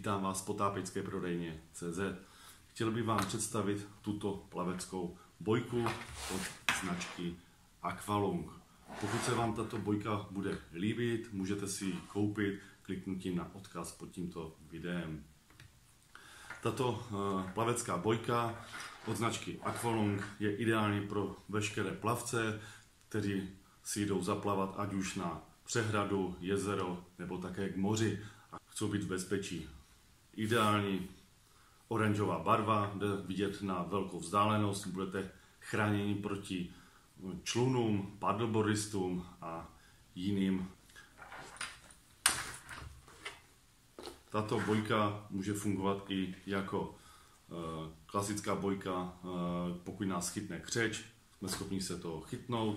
Vítám vás v potápěčské prodejně CZ. Chtěl bych vám představit tuto plaveckou bojku od značky Aqualung. Pokud se vám tato bojka bude líbit, můžete si ji koupit kliknutím na odkaz pod tímto videem. Tato plavecká bojka od značky Aqualung je ideální pro veškeré plavce, kteří si jdou zaplavat ať už na přehradu, jezero nebo také k moři a chcou být v bezpečí. Ideální oranžová barva, jde vidět na velkou vzdálenost, budete chráněni proti člunům, paddleboardistům a jiným. Tato bojka může fungovat i jako klasická bojka, pokud nás chytne křeč, jsme schopni se toho chytnout,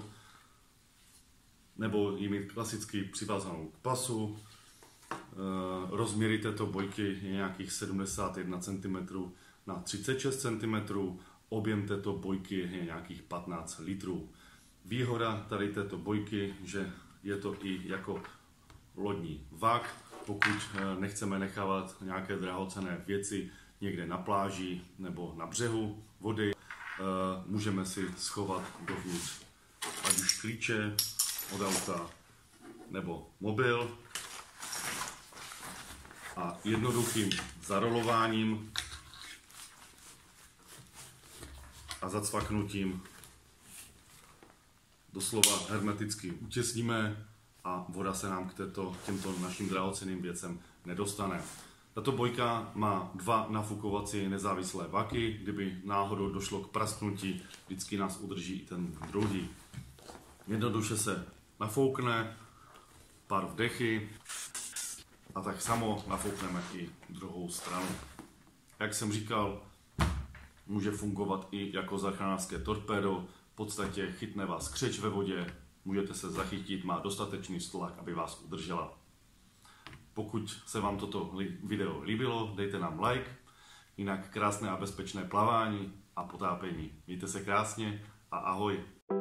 nebo ji mít klasicky přivázanou k pasu. Rozměry této bojky je nějakých 71 cm na 36 cm, objem této bojky je nějakých 15 litrů. Výhoda tady této bojky, že je to i jako lodní vak, pokud nechceme nechávat nějaké drahocenné věci někde na pláži nebo na břehu vody, můžeme si schovat dovnitř ať už klíče od auta nebo mobil a jednoduchým zarolováním a zacvaknutím doslova hermeticky utěsníme a voda se nám k těmto našim drahocenným věcem nedostane. Tato bojka má dva nafukovací nezávislé vaky, kdyby náhodou došlo k prasknutí, vždycky nás udrží i ten druhý. Jednoduše se nafoukne, pár vdechy a tak samo nafoukneme i druhou stranu. Jak jsem říkal, může fungovat i jako záchranářské torpédo, v podstatě chytne vás křeč ve vodě, můžete se zachytit, má dostatečný tlak, aby vás udržela. Pokud se vám toto video líbilo, dejte nám like, jinak krásné a bezpečné plavání a potápění. Mějte se krásně a ahoj!